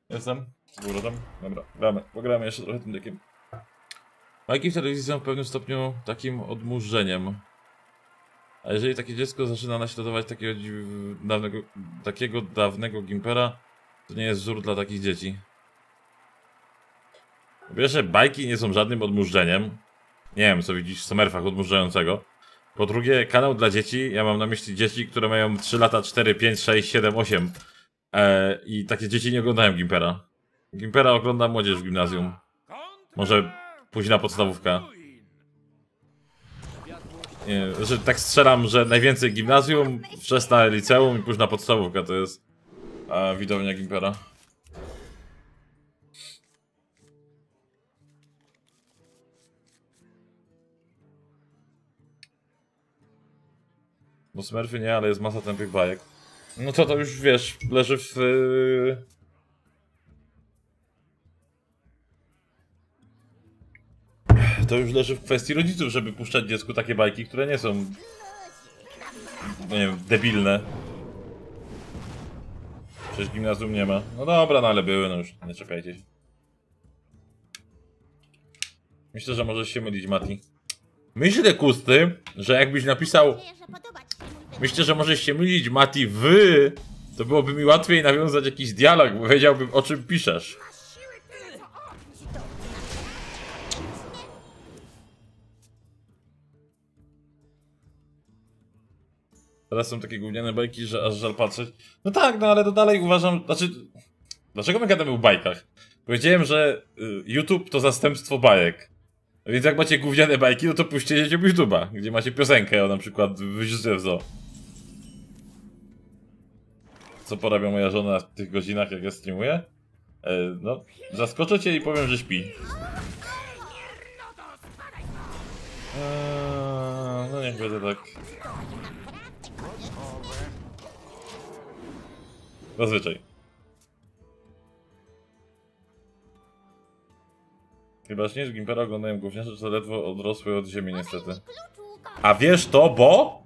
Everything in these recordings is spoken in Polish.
Jestem. Z powrotem. Dobra, gramy. Pogramy jeszcze trochę tym dekiem. Bajki w telewizji są w pewnym stopniu takim odmurzeniem. A jeżeli takie dziecko zaczyna naśladować takiego dawnego Gimpera, to nie jest wzór dla takich dzieci. Po pierwsze, bajki nie są żadnym odmurzeniem. Nie wiem, co widzisz w Smurfach odmurzającego. Po drugie, kanał dla dzieci, ja mam na myśli dzieci, które mają 3 lata, 4, 5, 6, 7, 8. I takie dzieci nie oglądają Gimpera. Gimpera ogląda młodzież w gimnazjum. Może późna podstawówka. Nie, znaczy, tak strzelam, że najwięcej gimnazjum, wczesna liceum i późna podstawówka to jest widownia Gimpera. Bo Smurfy nie, ale jest masa tępych bajek. No to już wiesz, leży w... To już leży w kwestii rodziców, żeby puszczać dziecku takie bajki, które nie są... No nie wiem, debilne. Przecież gimnazjum nie ma. No dobra, no ale były, no już nie czepiajcie się. Myślę, że możesz się mylić, Mati. Myślę, Kusty, że jakbyś napisał... Myślę, że możesz się mylić, Mati, wy... To byłoby mi łatwiej nawiązać jakiś dialog, bo wiedziałbym, o czym piszesz. Teraz są takie gówniane bajki, że aż żal patrzeć. No tak, no ale to dalej uważam... Znaczy... Dlaczego my gadamy o bajkach? Powiedziałem, że YouTube to zastępstwo bajek. Więc jak macie gówniane bajki, no to puśćcie się w YouTube'a, gdzie macie piosenkę o na przykład Wyjście w zoo. Co porabia moja żona w tych godzinach, jak ja streamuję? No, zaskoczę cię i powiem, że śpi. No niech będzie tak. Zazwyczaj. Chyba nie z Gimpera oglądają gówniarze, co ledwo odrosły od ziemi niestety. A wiesz to, bo...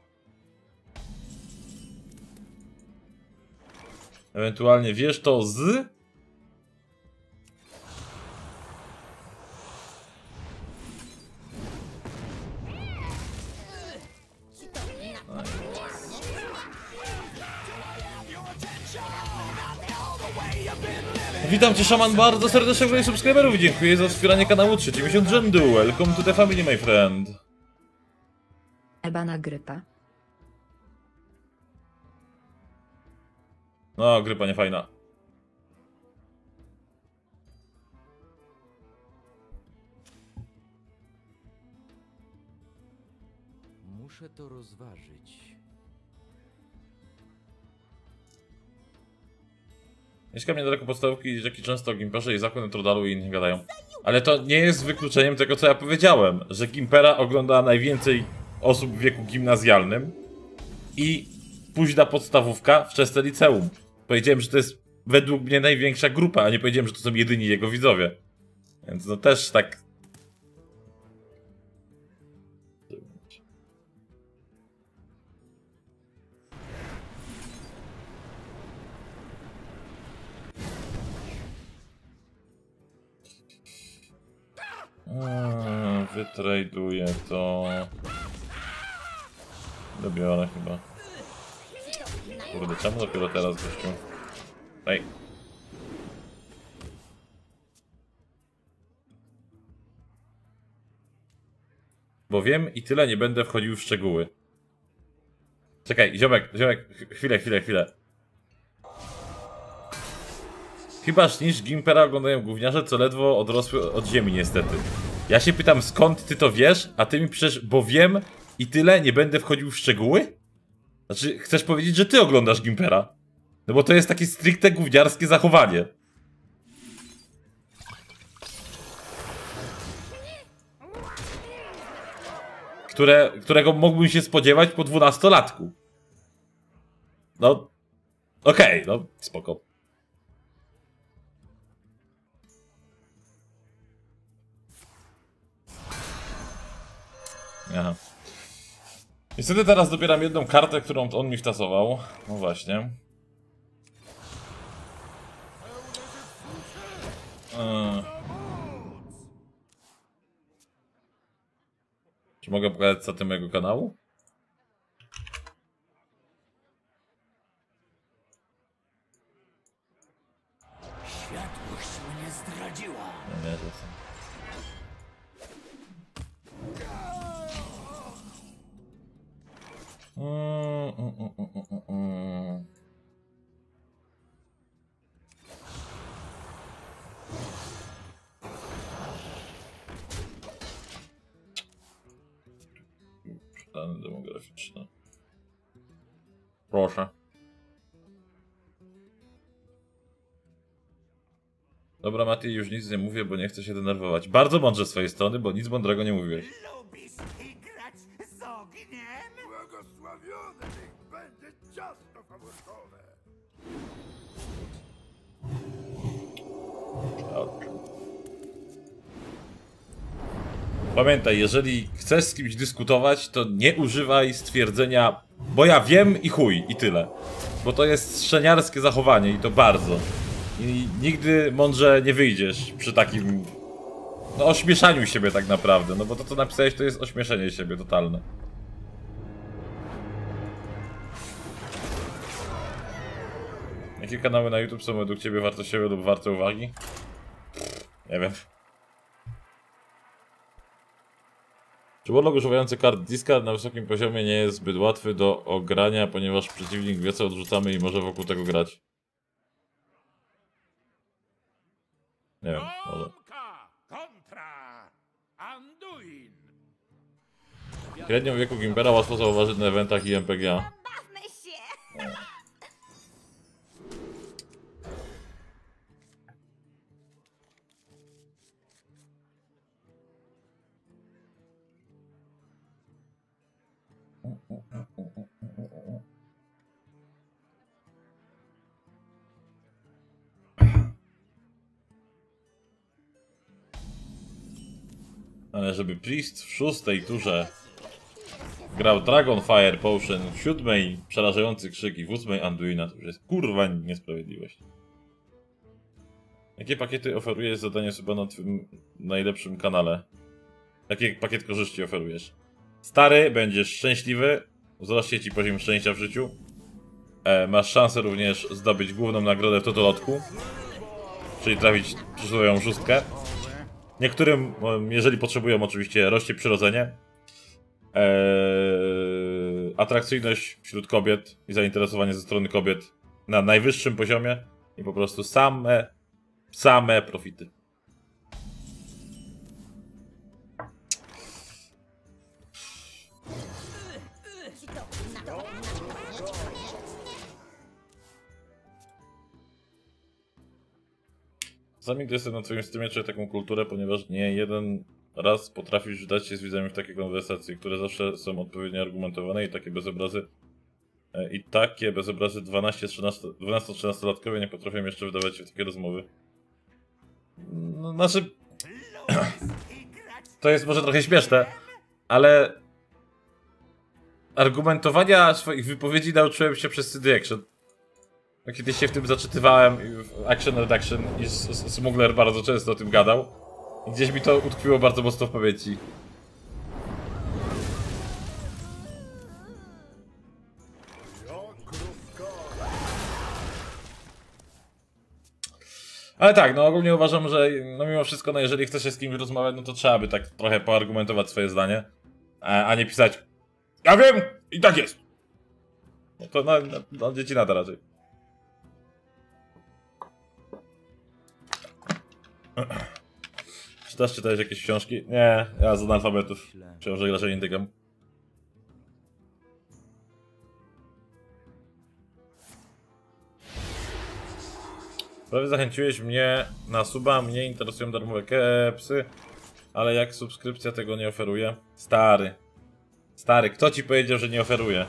Ewentualnie wiesz to z... Witam cię, szaman, bardzo serdecznie w subskryberów i dziękuję za wspieranie kanału 3. miesiąc rzędu. Welcome to the family, my friend. Ebana grypa. No, grypa nie fajna. Muszę to rozważyć. Mieszkam niedaleko podstawówki i rzeki często o Gimperze i zakon Trodalu i inni gadają. Ale to nie jest wykluczeniem tego, co ja powiedziałem, że Gimpera ogląda najwięcej osób w wieku gimnazjalnym i późna podstawówka, wczesne liceum. Powiedziałem, że to jest według mnie największa grupa, a nie powiedziałem, że to są jedyni jego widzowie. Więc no też tak... Wytraduję to... Dobiorę chyba. Kurde, czemu dopiero teraz, gościu? Ej. Bo wiem i tyle, nie będę wchodził w szczegóły. Czekaj, ziomek, chwilę. Chyba niż Gimpera oglądają gówniarze, co ledwo odrosły od ziemi niestety. Ja się pytam, skąd ty to wiesz, a ty mi piszesz, bo wiem i tyle, nie będę wchodził w szczegóły? Znaczy, chcesz powiedzieć, że ty oglądasz Gimpera? No bo to jest takie stricte gówniarskie zachowanie. Którego mógłbym się spodziewać po 12-latku. No, okej, no, spoko. Aha. Niestety teraz dobieram jedną kartę, którą on mi wtasował. No właśnie. Czy mogę pokazać staty mojego kanału? Światłość mnie zdradziła. Nie, że są. Dane demograficzne. Proszę. Dobra, Mati, już nic nie mówię, bo nie chcę się denerwować. Bardzo mądrze z twojej strony, bo nic mądrego nie mówiłeś. Lubisz igrać z ogniem? Błogosławione niech będzie ciasto faworkowe. Pamiętaj, jeżeli chcesz z kimś dyskutować, to nie używaj stwierdzenia bo ja wiem i chuj, i tyle. Bo to jest szczeniarskie zachowanie i to bardzo. I nigdy mądrze nie wyjdziesz przy takim... no ośmieszaniu siebie tak naprawdę, no bo to co napisałeś to jest ośmieszenie siebie totalne. Jakie kanały na YouTube są według ciebie wartościowe lub warte uwagi? Nie wiem. Czy Warlock używający kart Discard na wysokim poziomie nie jest zbyt łatwy do ogrania, ponieważ przeciwnik wie co odrzucamy i może wokół tego grać? Nie wiem, może. Kontra Anduin. Średnią wieku Gimpera łatwo zauważyć na eventach i MPGA. Bawmy się! Ale żeby Priest w 6. turze grał Dragonfire Potion, w 7. przerażający krzyk i w 8. Anduina, to już jest kurwa niesprawiedliwość. Jakie pakiety oferujesz zadanie suba na twym najlepszym kanale? Jaki pakiet korzyści oferujesz? Stary, będziesz szczęśliwy, wzrośnie ci poziom szczęścia w życiu. Masz szansę również zdobyć główną nagrodę w totolotku, czyli trafić przysłowiową 6. Niektórym, jeżeli potrzebują oczywiście, rośnie przyrodzenie. Atrakcyjność wśród kobiet i zainteresowanie ze strony kobiet na najwyższym poziomie i po prostu same profity. Czasami, gdy jestem na twoim streamie, czuję taką kulturę, ponieważ nie jeden raz potrafisz wdać się z widzami w takie konwersacje, które zawsze są odpowiednio argumentowane i takie bezobrazy 12-13-latkowie nie potrafią jeszcze wdawać się w takie rozmowy. No, znaczy... to jest może trochę śmieszne, ale... argumentowania swoich wypowiedzi nauczyłem się przez CD Action. Kiedyś się w tym zaczytywałem, w Action Redaction i Smuggler bardzo często o tym gadał. I gdzieś mi to utkwiło bardzo mocno w pamięci. Ale tak, no ogólnie uważam, że no mimo wszystko, no jeżeli chce się z kimś rozmawiać, no to trzeba by tak trochę poargumentować swoje zdanie. A nie pisać ja wiem i tak jest. No to no dzieci nada raczej. Czytałeś jakieś książki? Nie, ja z analfabetów. Książek raczej nie dygam. Prawie zachęciłeś mnie na suba, mnie interesują darmowe kepsy, ale jak subskrypcja tego nie oferuje? Stary, kto ci powiedział, że nie oferuje?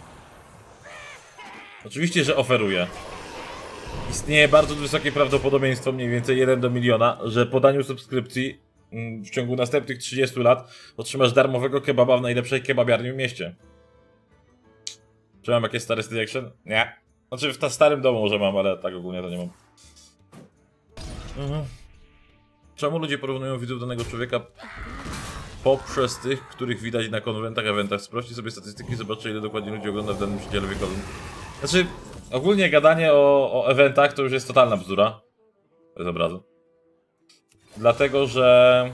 Oczywiście, że oferuje. Istnieje bardzo wysokie prawdopodobieństwo, mniej więcej 1 do miliona, że po daniu subskrypcji w ciągu następnych 30 lat otrzymasz darmowego kebaba w najlepszej kebabiarni w mieście. Czy mam jakieś stare CD Action? Nie. Znaczy w starym domu może mam, ale tak ogólnie to nie mam. Czemu ludzie porównują widzów danego człowieka poprzez tych, których widać na konwentach, eventach. Sprawdźcie sobie statystyki, zobaczcie ile dokładnie ludzi ogląda w danym przedziale wiekowym. Znaczy, ogólnie gadanie o eventach to już jest totalna bzdura. Bez obrazu. Dlatego, że...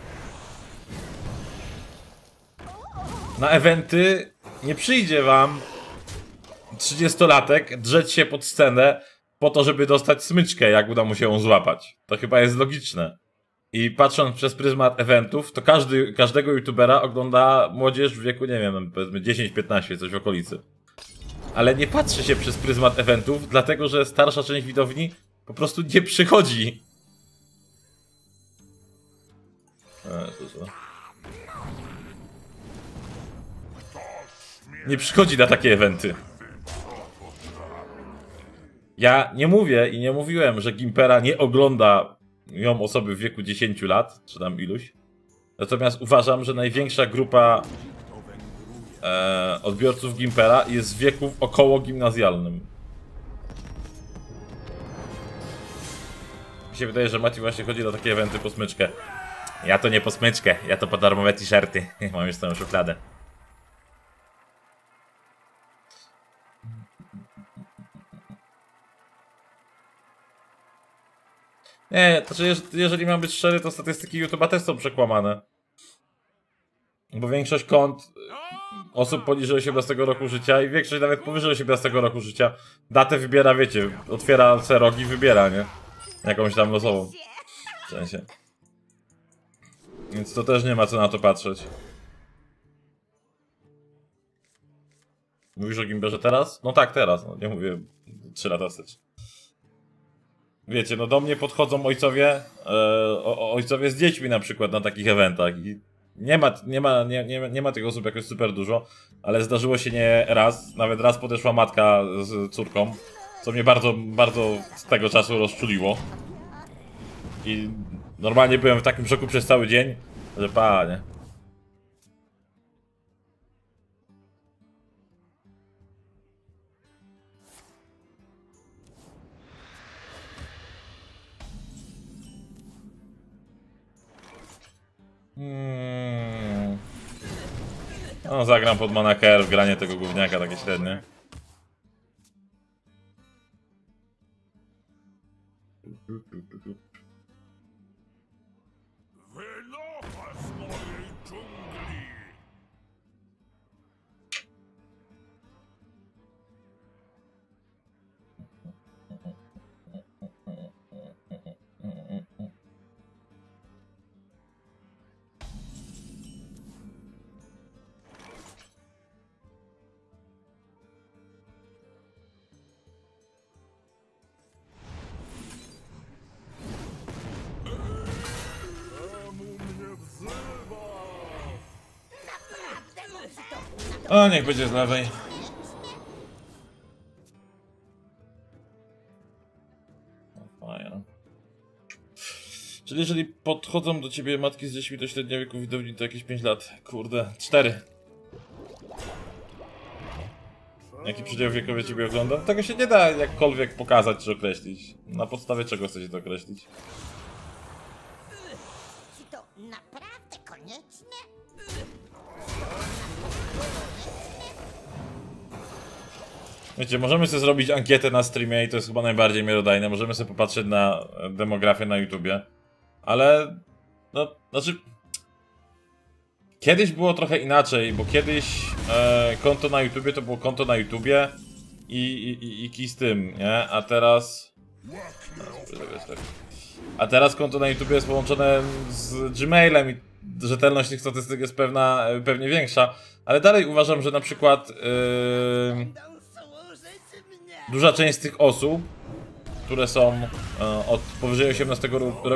na eventy nie przyjdzie wam 30-latek drzeć się pod scenę po to, żeby dostać smyczkę, jak uda mu się ją złapać. To chyba jest logiczne. I patrząc przez pryzmat eventów, to każdego youtubera ogląda młodzież w wieku, nie wiem, powiedzmy 10-15, coś w okolicy. Ale nie patrzy się przez pryzmat eventów, dlatego że starsza część widowni po prostu nie przychodzi. Nie przychodzi na takie eventy. Ja nie mówię i nie mówiłem, że Gimpera nie ogląda ją osoby w wieku 10 lat, czy tam iluś. Natomiast uważam, że największa grupa odbiorców Gimpera jest w wieku około gimnazjalnym. Mi się wydaje, że Mati właśnie chodzi na takie eventy po smyczkę. Ja to nie po smyczkę, ja to po darmowe t-shirty. Mam już tą szufladę. Nie, to znaczy, jeżeli mam być szczery, to statystyki YouTube'a też są przekłamane. Bo większość kont osób poniżej 18 roku życia i większość nawet powyżej 18 roku życia datę wybiera, wiecie, otwiera se rok i wybiera, nie? Jakąś tam losową. W sensie. Więc to też nie ma co na to patrzeć. Mówisz o Gimberze teraz? No tak, teraz. No, nie mówię 3 lata wstecz. Wiecie, no do mnie podchodzą ojcowie, ojcowie z dziećmi na przykład na takich eventach i nie ma tych osób jakoś super dużo, ale zdarzyło się nie raz, nawet raz podeszła matka z córką, co mnie bardzo, bardzo z tego czasu rozczuliło. I normalnie byłem w takim szoku przez cały dzień, że panie. No, zagram pod Monaker w granie tego gówniaka takie średnie. Wynocha z mojej dżungli! O, niech będzie z lewej. Fajnie. Czyli jeżeli podchodzą do ciebie matki z dziećmi, to średnia wieku widowni to jakieś 5 lat. Kurde, 4. Jaki przedział wiekowy ciebie ogląda? Tego się nie da jakkolwiek pokazać czy określić. Na podstawie czego chcecie to określić? Czy to naprawdę konieczne? Wiecie, możemy sobie zrobić ankietę na streamie i to jest chyba najbardziej miarodajne. Możemy sobie popatrzeć na demografię na YouTubie. Ale... no, znaczy... Kiedyś było trochę inaczej, bo kiedyś konto na YouTubie to było konto na YouTubie i kij z tym, nie? A teraz... A teraz konto na YouTubie jest połączone z Gmailem i rzetelność tych statystyk jest pewnie większa. Ale dalej uważam, że na przykład duża część z tych osób, które są od powyżej 18 roku...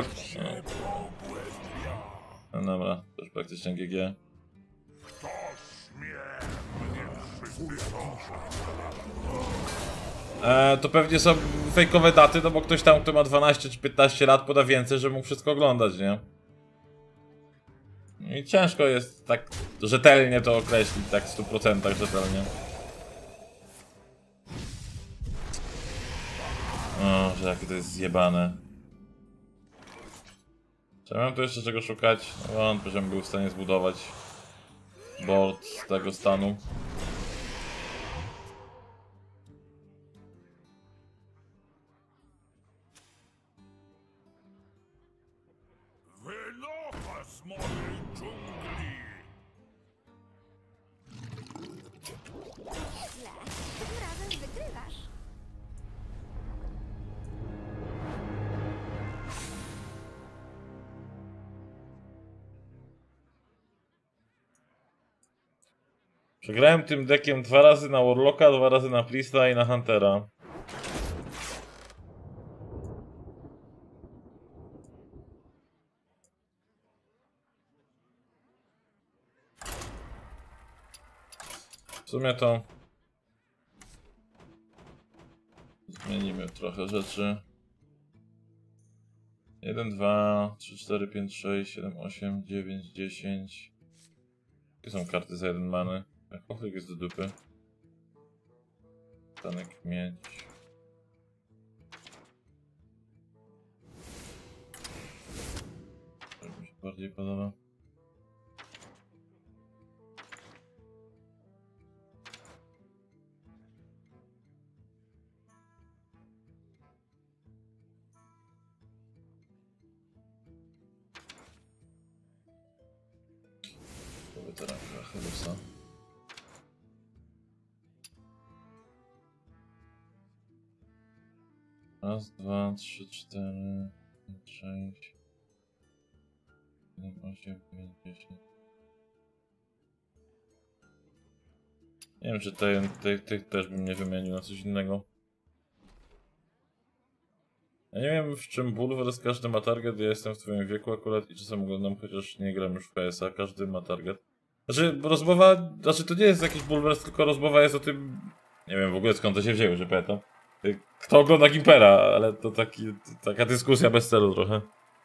No dobra, to już praktycznie GG. To pewnie są fejkowe daty, no bo ktoś tam, kto ma 12 czy 15 lat, poda więcej, żeby mógł wszystko oglądać, nie? I ciężko jest tak rzetelnie to określić, tak w 100% rzetelnie. O, że jakie to jest zjebane. Czy mam tu jeszcze czego szukać? No wątpię, żebym był w stanie zbudować board z tego stanu. Wynocha z mojej dżungli! Nieźle. Tym razem wygrywasz. Przegrałem tym deckiem 2 razy na Warlocka, 2 razy na Priesta i na Huntera. W sumie to zmienimy trochę rzeczy. 1, 2, 3, 4, 5, 6, 7, 8, 9, 10. Jakie są karty za 1 many? Kochlik jest do dupy. Stanek miedź. To mi się bardziej podoba. Teraz Helusa. Raz, 2, 3, 4, 5, 6, 7, 8, 9, 10. Nie wiem, czy tych też bym nie wymienił na coś innego. Ja nie wiem, w czym Bulwer, każdy ma target, ja jestem w twoim wieku akurat i czasem oglądam, chociaż nie gram już w PS-a, każdy ma target. Znaczy, to nie jest jakiś Bulwer, tylko rozmowa jest o tym, nie wiem w ogóle skąd to się wzięło, że pamiętam. Kto ogląda Gimpera, ale to taka dyskusja bez celu trochę.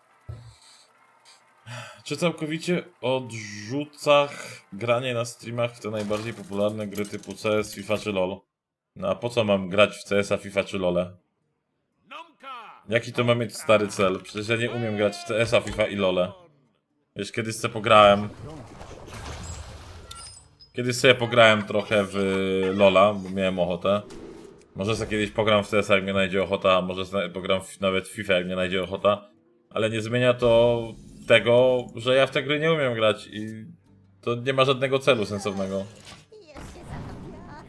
Czy całkowicie odrzucach granie na streamach w te najbardziej popularne gry typu CS, FIFA czy LoL? No a po co mam grać w CS-a, FIFA czy LoL'e? Jaki to ma mieć stary cel? Przecież ja nie umiem grać w CS-a, FIFA i LoL'e. Wiesz, kiedyś sobie pograłem. Kiedyś sobie pograłem trochę w LoL'a, bo miałem ochotę. Może sobie kiedyś pogram w CS, jak mnie najdzie ochota, a może pogram nawet w FIFA, jak mnie najdzie ochota. Ale nie zmienia to tego, że ja w te gry nie umiem grać i to nie ma żadnego celu sensownego. Już się za to biorę.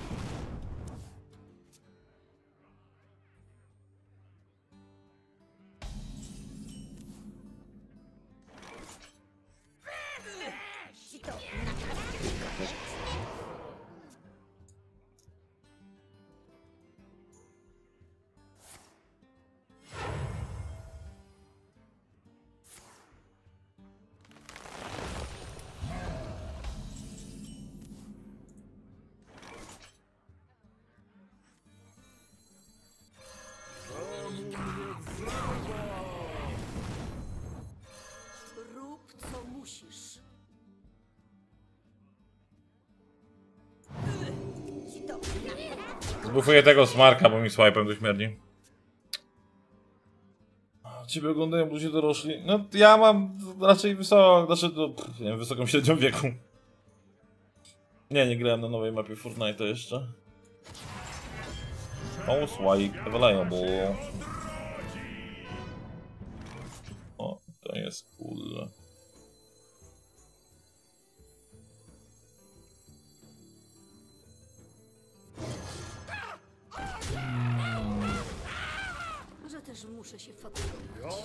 Ci to naprawdę konieczne? Rób co musisz. Ci to naprawdę. Zbufuję tego smarka, bo mi swipe'em do śmierci. Ciebie oglądają ludzie dorośli. No ja mam raczej nie wiem, wysoką średnią wieku. Nie grałem na nowej mapie Fortnite'a jeszcze. O, swipe available. O, to jest cool. Że też muszę się fatygować.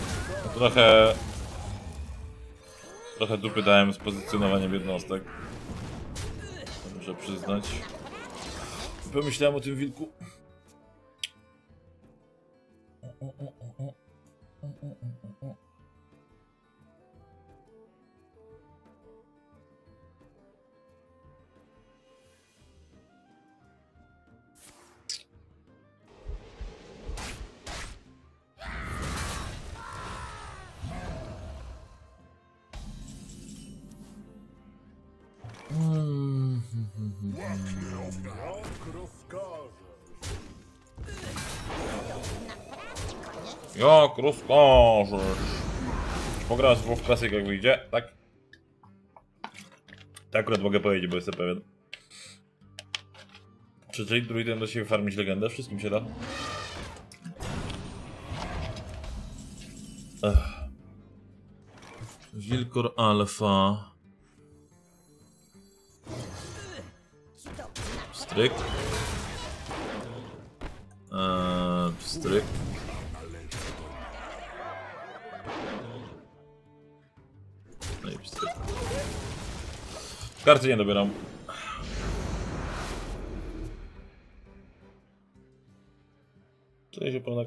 Trochę dupy dałem z pozycjonowaniem jednostek. Muszę przyznać. Pomyślałem o tym wilku. Jak rozkażesz. pograsz w WoW Classic jak wyjdzie, tak? Tak akurat mogę powiedzieć, bo jestem pewien. Czy Jade Druidem da się farmić legendę? Wszystkim się da. Wilkor Alpha. Stryk. Stryk. No i stryk. Karty nie dobieram. Cześć, oponek.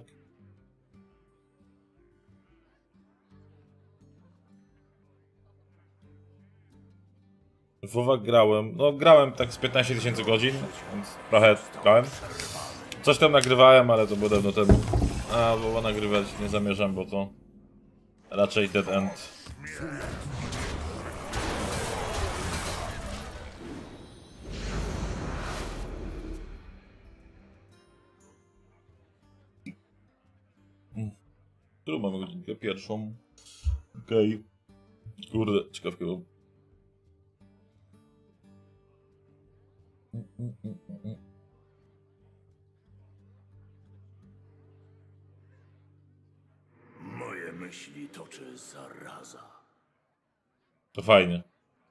W WoWa grałem, no grałem tak z 15 000 godzin, więc trochę grałem. Coś tam nagrywałem, ale to było dawno temu. A WoWa nagrywać nie zamierzam, bo to raczej dead end. Którą mamy godzinkę? Pierwszą. Okej. Kurde, ciekawkę było. Moje myśli toczy zaraza. To fajnie.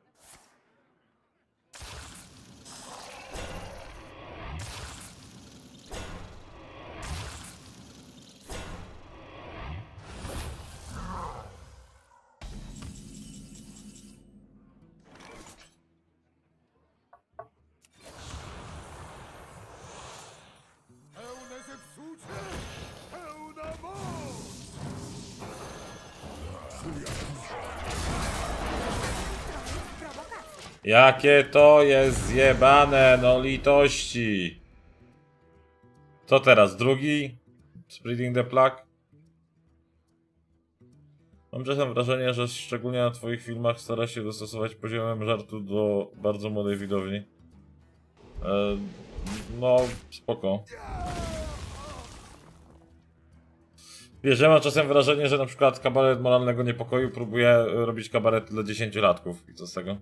Pełne zepsucie! Pełna moc! Jakie to jest zjebane, no litości. Co teraz, drugi? Spreading the Plague? Mam czasem wrażenie, że szczególnie na twoich filmach starasz się dostosować poziomem żartu do bardzo młodej widowni. No, spoko. Wiesz, ja mam czasem wrażenie, że na przykład kabaret moralnego niepokoju próbuje robić kabaret dla 10-latków. I co z tego?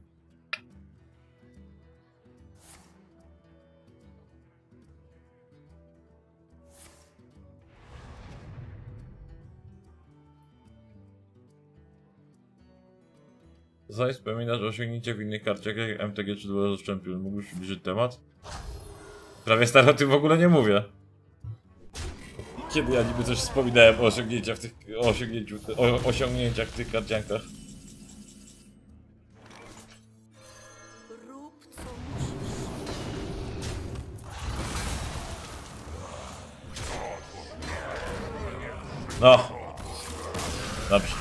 Zaś wspominasz o osiągnięciach w innych karciach jak MTG czy Duel of Champion. Mógłbyś przybliżyć temat? Prawie stary o tym w ogóle nie mówię. Kiedy ja niby coś wspominałem o osiągnięciach w tych, osiągnięciach w tych karciankach? Rób co musisz. No. Dobrze.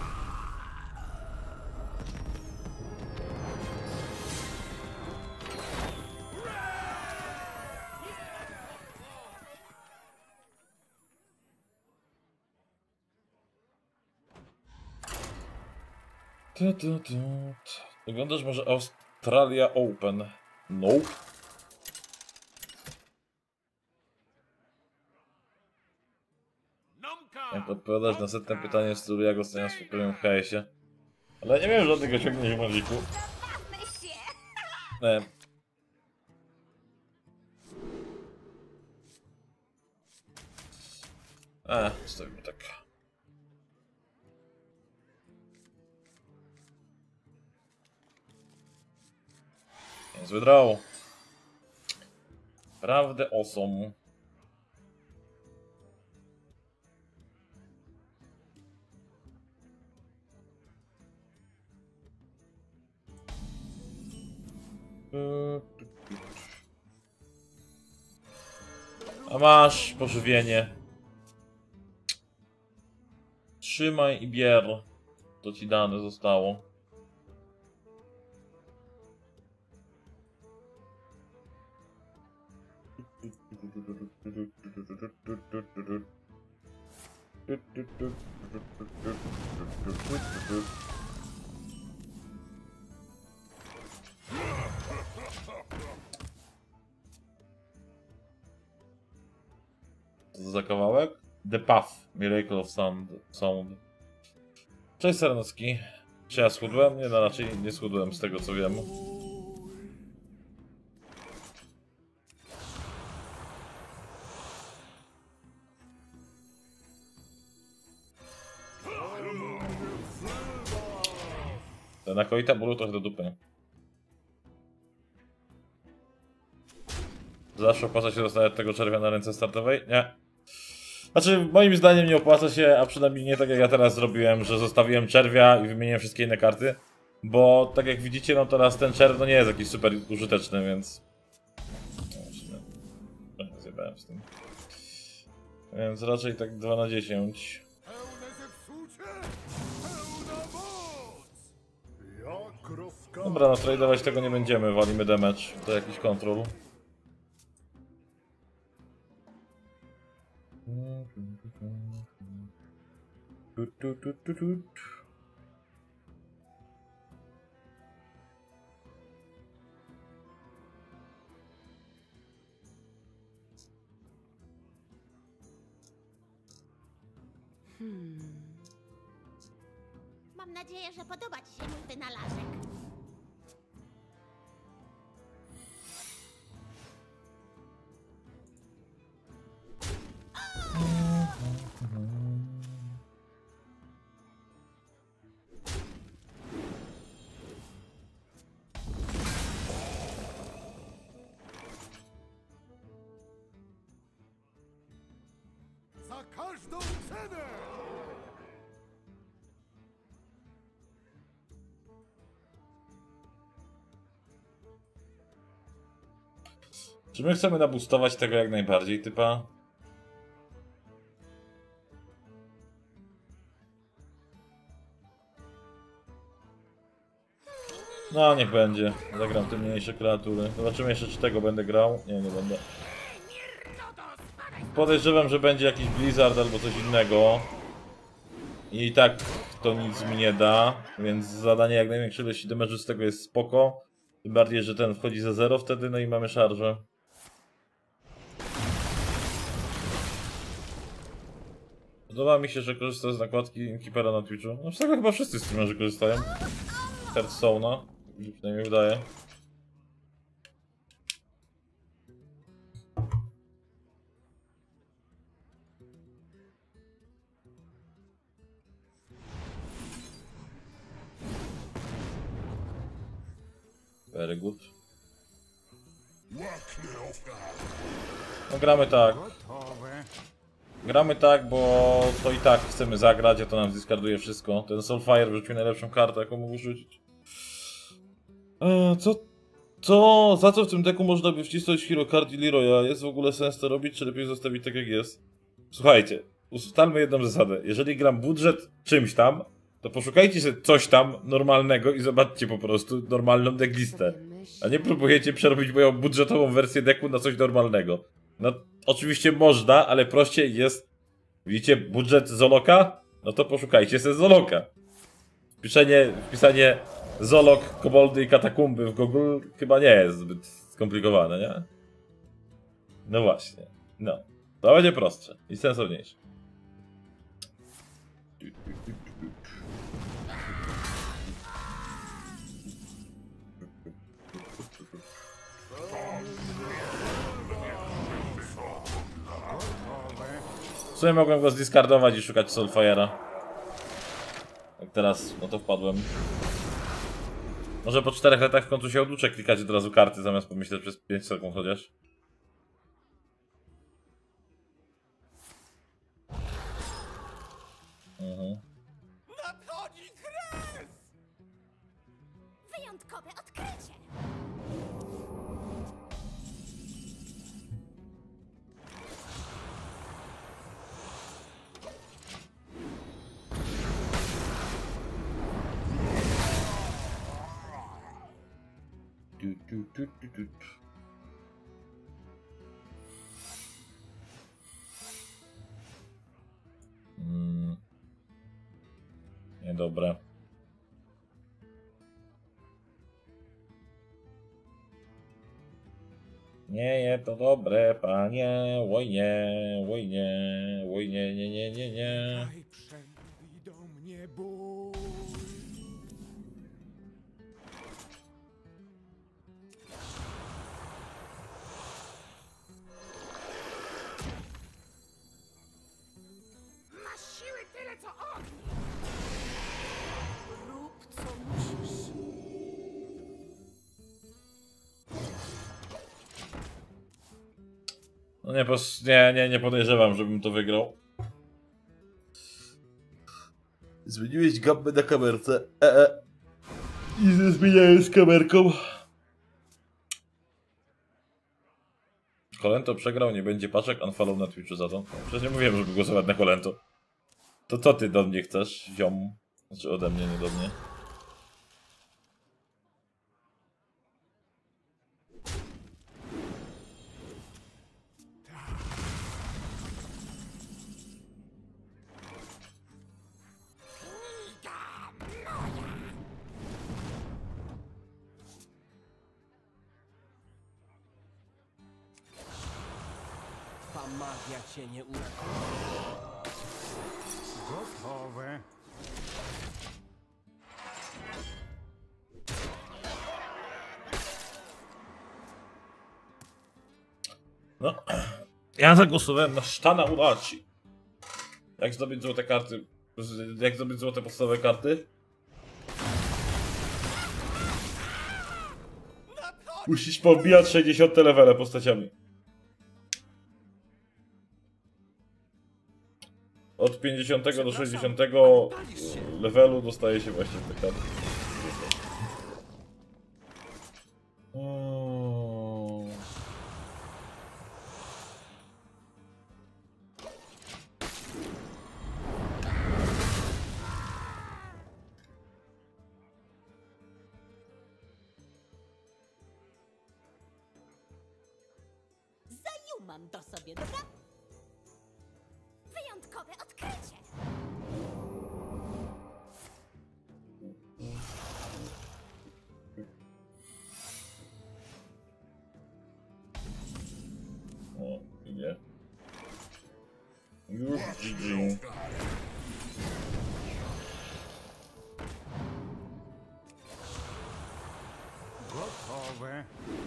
Oglądasz może Australia Open? Nope. Jak odpowiadasz na setne pytanie w stylu jak oceniam swój poziom w HS-ie? Ale nie wiem żadnego osiągnięć w Magicu. Zabawmy się! Nie. Stawimy tak. Niezły draw. Prawdę awesome. A masz pożywienie. Trzymaj i bier. To ci dane zostało. Co to za kawałek? The Path, Miracle of Sound. Cześć Serenowski. Czy ja schudłem? Nie, no raczej nie schudłem z tego co wiem. Ten akoita bólu trochę do dupy. Zawsze opłaca się dostać tego czerwia na ręce startowej? Nie. Znaczy, moim zdaniem nie opłaca się, a przynajmniej nie tak jak ja teraz zrobiłem, że zostawiłem czerwia i wymieniłem wszystkie inne karty. Bo tak jak widzicie, no teraz ten czerw no nie jest jakiś super użyteczny, więc... No, zjebałem z tym. Więc raczej tak 2 na 10. Pełne zepsucie! Pełna moc! Jak rozkaz... Dobra, no tradeować tego nie będziemy, walimy damage. To jakiś kontrol. Mam nadzieję, że podoba ci się mój wynalazek. Za każdą cenę! Czy my chcemy naboostować tego jak najbardziej, typa? No, niech będzie. Zagram te mniejsze kreatury. Zobaczymy jeszcze, czy tego będę grał. Nie, nie będę. Podejrzewam, że będzie jakiś Blizzard albo coś innego. I tak to nic mi nie da. Więc zadanie jak największej ilości damage'u z tego jest spoko. Tym bardziej, że ten wchodzi za 0 wtedy, no i mamy szarżę. Podoba mi się, że korzysta z nakładki Keepera na Twitchu. No z tego chyba wszyscy streamerzy korzystają. Hearthstone'a, mi się przynajmniej wydaje. Very good. No gramy tak. Gramy tak, bo to i tak chcemy zagrać, a to nam discarduje wszystko. Ten Soulfire wrzucił najlepszą kartę, jaką mógł rzucić. Za co w tym deku można by wcisnąć Hero Card i Leroya? Jest w ogóle sens to robić, czy lepiej zostawić tak jak jest? Słuchajcie, ustalmy jedną zasadę. Jeżeli gram budżet czymś tam, to poszukajcie sobie coś tam normalnego i zobaczcie po prostu normalną decklistę. A nie próbujecie przerobić moją budżetową wersję deku na coś normalnego. No, oczywiście można, ale prościej jest... Widzicie budżet Zoloka? No to poszukajcie sobie Zoloka. Wpisanie Zolok, koboldy i katakumby w Google chyba nie jest zbyt skomplikowane, nie? No właśnie. No. To będzie prostsze i sensowniejsze. W sumie mogłem go zdiskardować i szukać Soulfire'a. Jak teraz, no to wpadłem. Może po 4 latach w końcu się oduczę klikać od razu karty, zamiast pomyśleć przez 5 sekund chociaż. Nadchodzi kres! Wyjątkowe odkrycie! Niedobre. Nie jest to dobre, panie. Oj nie, nie, nie. Daj przemówi do mnie. nie bój. Masz siły tyle, co on! Rób co musisz. No nie podejrzewam, żebym to wygrał. Zmieniłeś gammę na kamerce. I zmieniałem z kamerką. Kolento przegrał, nie będzie paczek, unfollow na Twitchu za to. Przecież nie mówiłem, żeby głosować na Kolento. To co ty do mnie chcesz, ziom? Znaczy ode mnie, nie do mnie. Ta magia cię nie uratuje. Gotowe. No, ja zagłosowałem na Sztana Urachi. Jak zdobyć złote karty? Jak zdobyć złote podstawowe karty? Musisz pobijać 60 levele postaciami. Od 50 do 60 levelu dostaje się właśnie te karty. Mam to sobie, dobra? Wyjątkowe odkrycie! O, idzie. Już GG. Gotowe.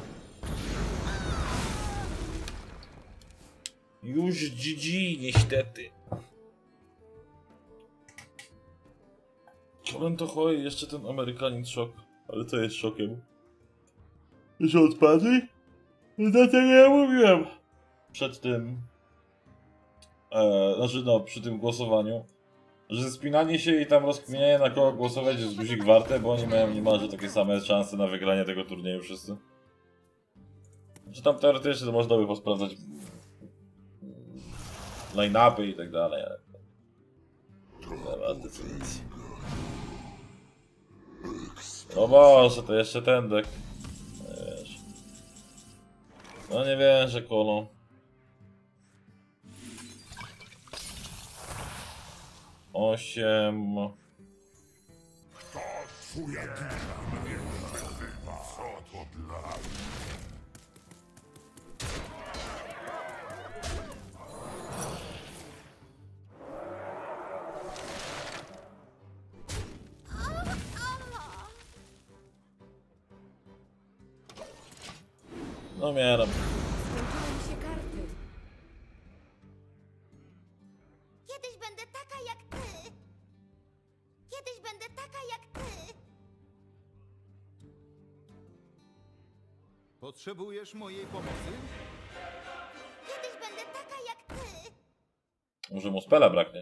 Już GG, niestety. Kolento Hoj, jeszcze ten Amerykanin szok. Ale co jest szokiem? Że odpadli? Dlatego ja mówiłem. Przed tym... znaczy no, przy tym głosowaniu. Że spinanie się i tam rozkminianie na kogo głosować jest guzik warte, bo oni mają niemalże takie same szanse na wygranie tego turnieju wszyscy. Czy tam teoretycznie to można by posprawdzać line-upy i tak dalej, ale... Zaraz decyzję. O Boże, to jeszcze ten deck. Nie wiesz. No nie wierzę, Kolo. Osiem... No miałem. Skończyły mi się karty. Kiedyś będę taka jak ty! Kiedyś będę taka jak ty! Potrzebujesz mojej pomocy? Kiedyś będę taka jak ty! Może mu spela braknie.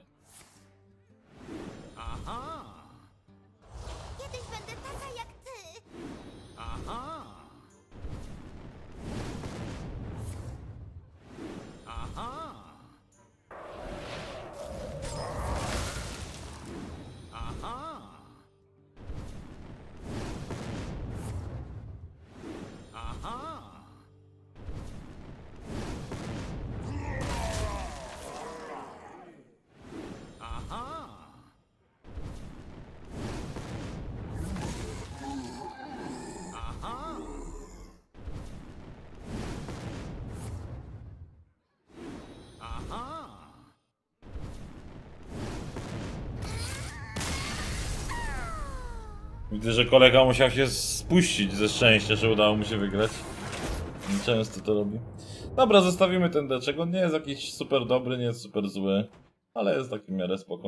Aha! Kiedyś będę taka jak ty! Aha! Aha! Aha! Aha! Widzę, że kolega musiał się spuścić ze szczęścia, że udało mu się wygrać. Często to robi. Dobra, zostawimy ten deczek. On nie jest jakiś super dobry, nie jest super zły, ale jest taki w miarę spoko.